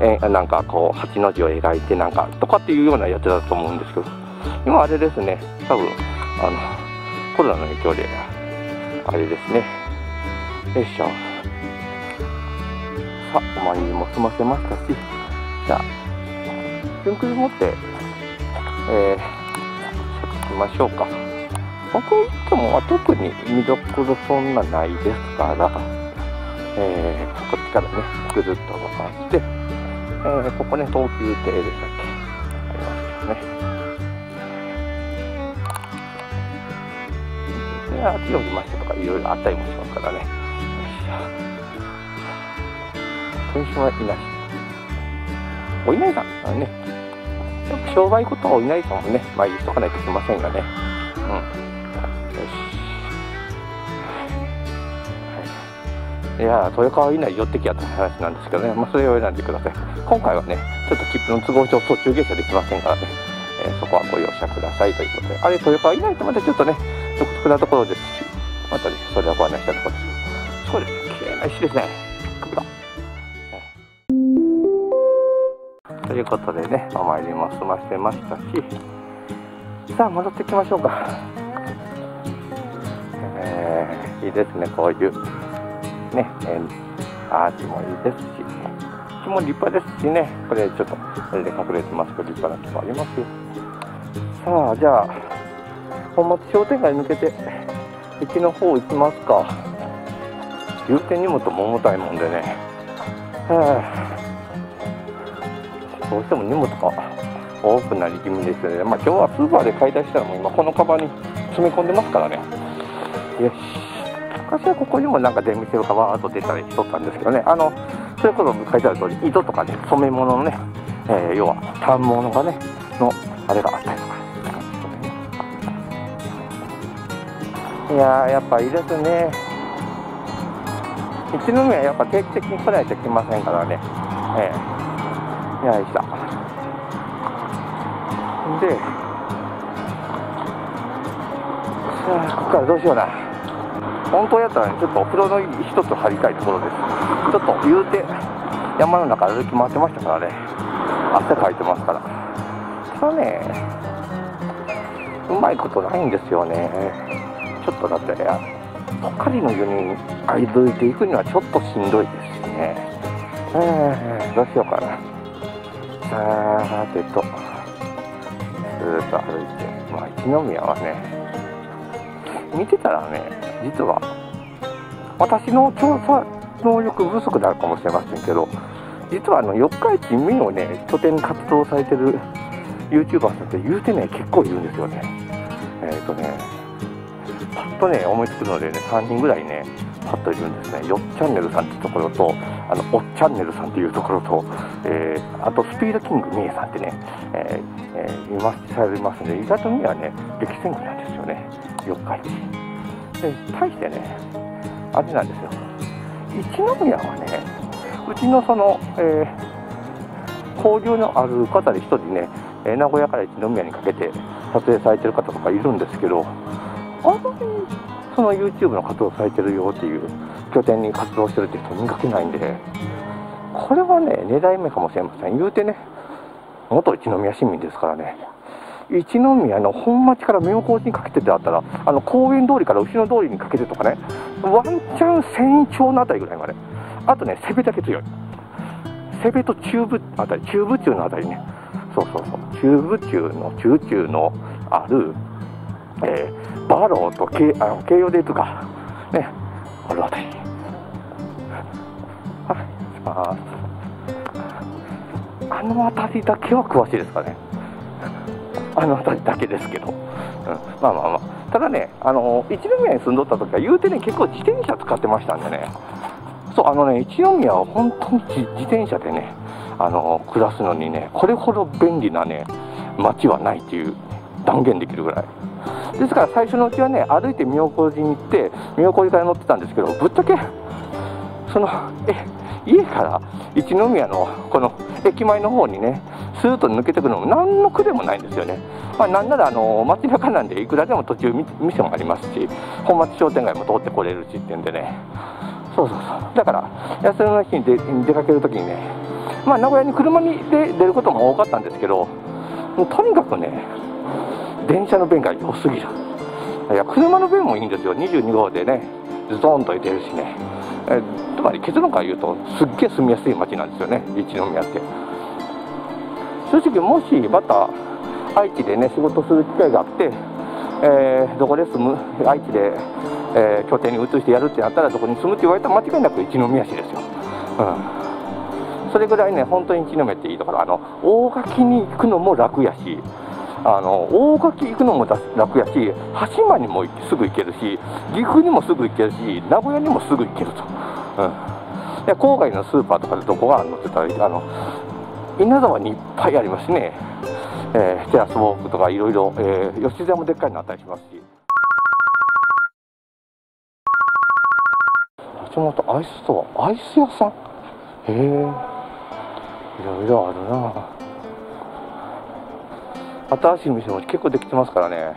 なんかこう8の字を描いてなんかとかっていうようなやつだと思うんですけど、今あれですね、多分コロナの影響であれですね。よいしょ。さあ、お参りも済ませましたし、じゃあゆっくり持って行きましょうか。僕いつもは特に見どころそんなないですから、こっちからねぐるっと回って、ここね東急亭でしたっけ、ありますけどね。であっち寄りましたとかいろいろあったりもしますからね。天使はいなし、お稲荷さんですからね。よく商売事はお稲荷さんもね参りしとかないといけませんよね。いや豊川稲荷寄ってきやった話なんですけどね、それを選んでください。今回はねちょっと切符の都合上途中下車できませんからね、そこはご容赦くださいということで、あれ豊川稲荷ってまたちょっとね独特なところですし、またねそれはご案内したところです。そうですね、綺麗な石ですね。ということでね、お参りも済ませましたし、さあ戻ってきましょうか。いいですね、こういうね、アーチもいいですし、木も立派ですしね、これちょっとそれで隠れてますけど立派な木もありますよ。さあじゃあ本町商店街抜けて駅の方行きますか。言うて荷物も重たいもんでね、どうしても荷物が多くなり気味ですね。今日はスーパーで買い出したらもう今このカバンに詰め込んでますからね。よし、昔はここにもなんか出店がわーっと出たりしとったんですけどね、それこそ書いてある通り糸とかね染め物のね、要は反物がねのあれがあったりとか、いやーやっぱいいですね。一宮やっぱ定期的に来ないと来ませんからね。よいしょ。で、さあここからどうしような。本当やったらねちょっとお風呂の一つ張りたいところです。ちょっと言うて山の中歩き回ってましたからね、汗かいてますから。ただねうまいことないんですよね。ちょっとだってポカリの湯に歩いていくにはちょっとしんどいですしね。どうしようかな。さーてとずーっと歩いて、一宮はね見てたらね、実は私の調査能力不足なのかもしれませんけど、実は四日市民をね拠点に活動されてる YouTuber さんって言うてね結構いるんですよね。パッとね思いつくのでね3人ぐらいねパッといるんですね。よっチャンネルさんっていうところと、おっチャンネルさんっていうところと、あとスピードキングミエさんってね、いらっしゃいますので、意外とミエはね激戦区なんですよね、四日市で。対してねあれなんですよ、一宮はねうちのその、交流のある方で一人ね、名古屋から一宮にかけて撮影されてる方とかいるんですけど、あんまりその YouTube の活動されてるよっていう拠点に活動してるって人見かけないんで、これはね狙い目かもしれません。言うてね元一宮市民ですからね。一宮の本町から妙高寺にかけてであったら、公園通りから牛野通りにかけてとかね、ワンチャン千丁のあたりぐらいまで、あとねセベだけ強い、セベと中部あたり、中部中のあたりね、そう中部中の中中のある、バローと京葉で行くかね、あるあたり、あのあたりだけは詳しいですかね。あの辺りだけですけど、ただね、一宮に住んどった時は言うてね結構自転車使ってましたんでね、一宮は本当に自転車でね暮らすのにねこれほど便利なね街はないっていう断言できるぐらいですから、最初のうちはね歩いて妙高寺に行って妙高寺から乗ってたんですけど、ぶっちゃけ家から一宮のこの駅前の方にねスーッと抜けてくるのも何の苦でもないんですよね。なんなら街中なんでいくらでも途中店もありますし、本町商店街も通ってこれるしっていうんでね、だから休みの日に出かけるときにねまあ名古屋に車で出ることも多かったんですけど、もうとにかくね、電車の便が良すぎる。いや、車の便もいいんですよ。22号でね、ズドンと出るしね。つまり結論から言うと、すっげえ住みやすい街なんですよね、一宮って。正直、もしまた愛知でね、仕事する機会があって、どこで住む、愛知で、拠点に移してやるってなったら、どこに住むって言われたら間違いなく一宮市ですよ。それぐらいね、本当に一宮っていいところ、大垣に行くのも楽やし、大垣行くのも楽やし、羽島にもすぐ行けるし、岐阜にもすぐ行けるし、名古屋にもすぐ行けると。で郊外のスーパーとかでどこがあるのって言ったら、稲沢にいっぱいありますね。テラスウォークとかいろいろ、吉沢もでっかいのあったりしますし。橋本アイスストア、アイス屋さん、へえ、いろいろあるな。新しい店も結構できてますからね。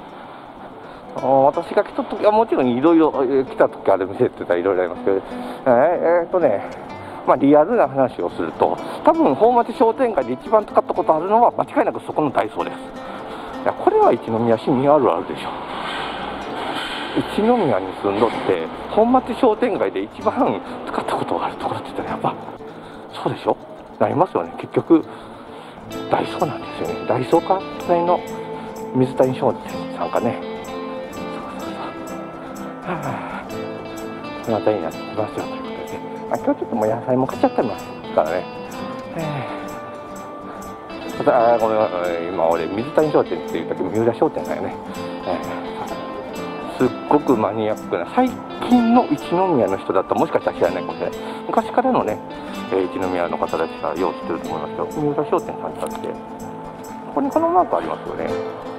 私が来た時はもちろんいろいろ来た時ある店って言ったらいろいろありますけど、まあリアルな話をすると、多分本町商店街で一番使ったことあるのは間違いなくそこのダイソーです。いや、これは一宮市民あるあるでしょ。一宮に住んどって本町商店街で一番使ったことがあるところって言ったらやっぱそうでしょ、なりますよね。結局ダイソーなんですよね。ダイソーか隣の水谷商店さんかね。その辺りになってきますよということで、今日ちょっともう野菜も買っちゃってますからね。ごめん、今俺水谷商店って言ったけど三浦商店だよね。すっごくマニアックな、最近の一宮の人だったらもしかしたら知らないかもしれない。昔からのね、一宮の方たちがよう知ってると思いますけど、三浦商店さんってあって、ここにこのマークありますよね。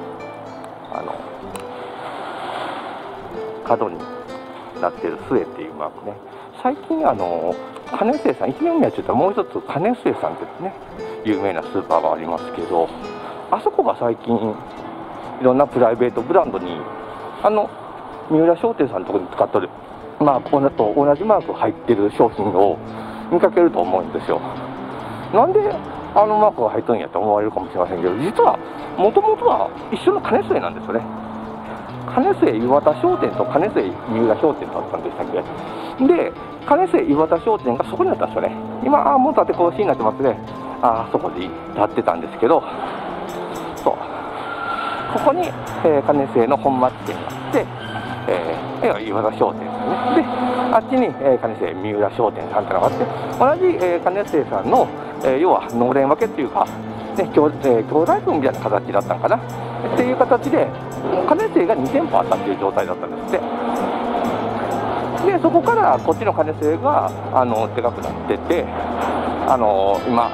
角になってる末っていうマークね。最近金末さん、一宮って言ったらもう一つ金末さんってね、有名なスーパーがありますけど、あそこが最近いろんなプライベートブランドに三浦商店さんのところに使ってるマークと同じマーク入ってる商品を見かけると思うんですよ。なんでマークが入っとるんやと思われるかもしれませんけど、実はもともとは一緒の金末なんですよね。金末岩田商店と金末三浦商店だったんでしたっけ。で金末岩田商店がそこにあったんですよね。今もう建て更新になってますね。そこで立ってたんですけど、そうここに、金末の本町店があって、岩田商店さんね。であっちに、金末三浦商店さんってのがあって、同じ、金末さんの、要はのれん分けっていうか、ね、兄弟分みたいな形だったのかなっていう形で、金末が2店舗あったっていう状態だったんですって。でそこからこっちの金末がでかくなってて、今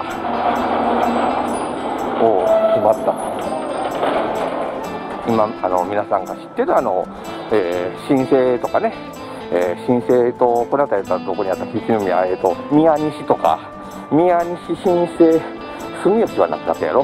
決まった今皆さんが知ってる新生とかね、新生とこの辺りだったらどこにあった一宮、宮西とか宮西新生住吉はなくなったやろ。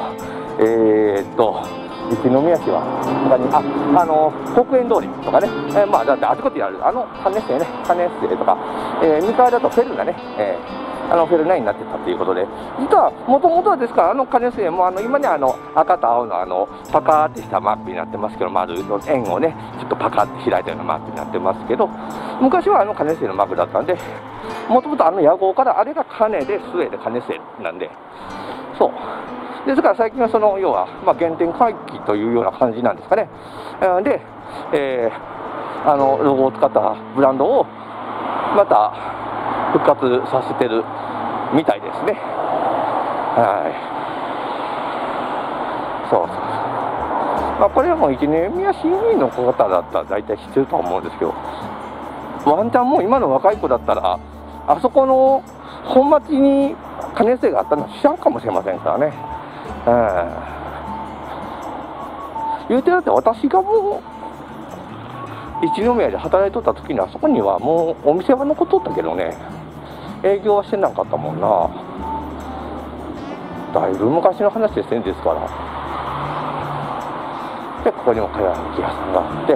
一宮市は他に北園通りとかね、まあだってあちこちにある金末ね、金末とか、三河だとフェルナね、フェルナになってたということで、実はもともとはですから金末も今ね赤と青のパカーってしたマークになってますけど、丸の円をねちょっとパカーって開いたようなマークになってますけど、昔は金末のマークだったんで、もともと屋号からあれが金で末で金末なんで、そうですから最近は要は原点回帰というような感じなんですかね。で、ロゴを使ったブランドをまた復活させてるみたいですね。そうこれはもう一宮市民の方だったら大体知ってると思うんですけど、ワンチャンもう今の若い子だったらあそこの本町に金末があったのは知らんかもしれませんからね。言うてだって私がもう一宮で働いとった時にはそこにはもうお店は残っとったけどね、営業はしてなかったもんな。だいぶ昔の話ですね。ですからでここにもかやぶき屋さんがあって、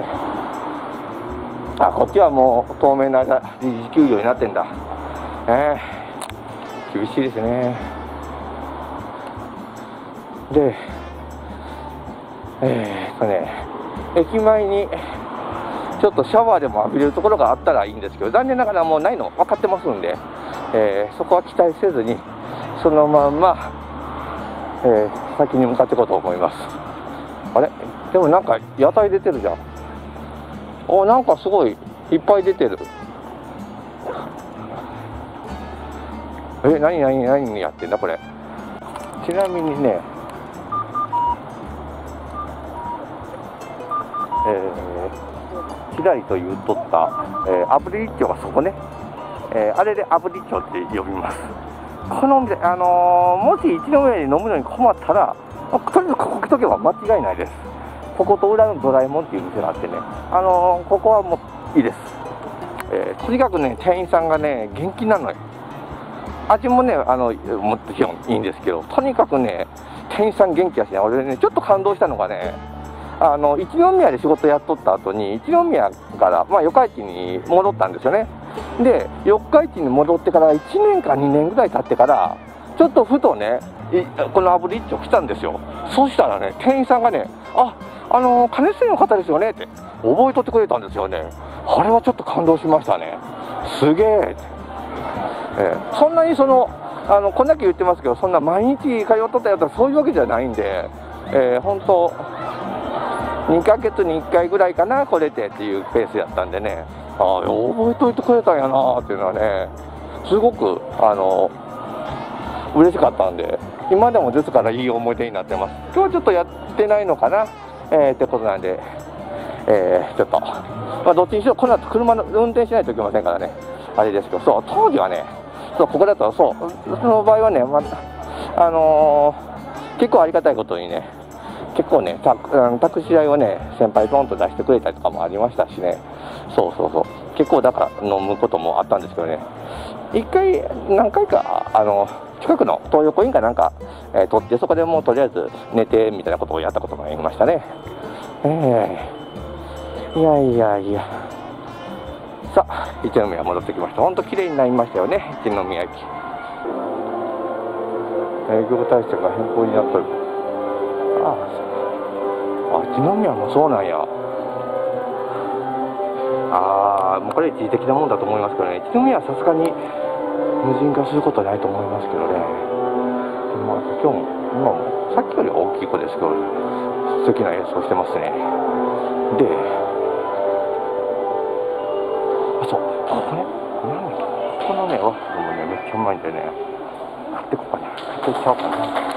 こっちはもう当面の間臨時休業になってんだ。厳しいですね。 で、駅前にちょっとシャワーでも浴びれるところがあったらいいんですけど、残念ながらもうないの分かってますんで、そこは期待せずにそのまんま、先に向かっていこうと思います。あれでもなんか屋台出てるじゃん。お、なんかすごいいっぱい出てる。何やってんだこれ。ちなみにね、ひらりと言うとった、炙り一丁がそこね、あれで炙り一丁って呼びます。このお店、もし一宮に飲むのに困ったら、とりあえずここ来とけば間違いないです。ここと裏のドラえもんっていう店があってね、ここはもういいです。とにかくね、店員さんがね、元気なのよ。味もね、もちろんいいんですけど、とにかくね、店員さん元気やしね、俺ね、ちょっと感動したのがね、一宮で仕事やっとった後に、一宮から、四日市に戻ったんですよね。で、四日市に戻ってから1年か2年ぐらい経ってから、ちょっとふとね、この炙り一丁来たんですよ。そしたらね、店員さんがね、金瀬の方ですよねって覚えとってくれたんですよね。あれはちょっと感動しましたね。すげえ。そんなにこんだけ言ってますけど、そんな毎日通っとったやったらそういうわけじゃないんで、本当2ヶ月に1回ぐらいかな、これでっていうペースやったんでね、覚えといてくれたんやなっていうのはね、すごく嬉しかったんで、今でもですからいい思い出になってます。今日はちょっとやってないのかな、ってことなんで、ちょっと、どっちにしろこの後車の運転しないといけませんからね、あれですけど、そう当時はね、ここだとその場合はね、結構ありがたいことにね、結構ね、タクシー代をね、先輩ポンと出してくれたりとかもありましたしね、結構だから飲むこともあったんですけどね、一回、何回か、近くの東横インかなんか、取って、そこでもうとりあえず寝てみたいなことをやったことがありましたね。いや。さあ、一宮戻ってきました。ほんと綺麗になりましたよね、一宮駅。営業体制が変更になってる。一宮もそうなんや。もうこれ一時的なもんだと思いますけどね。一宮はさすがに無人化することはないと思いますけどね。今もさっきより大きい子ですけど、素敵な演奏してますね。で、ここね、このね、ワッフルもね、めっちゃうまいんでね、買ってこうかな。買っていっちゃおうかな。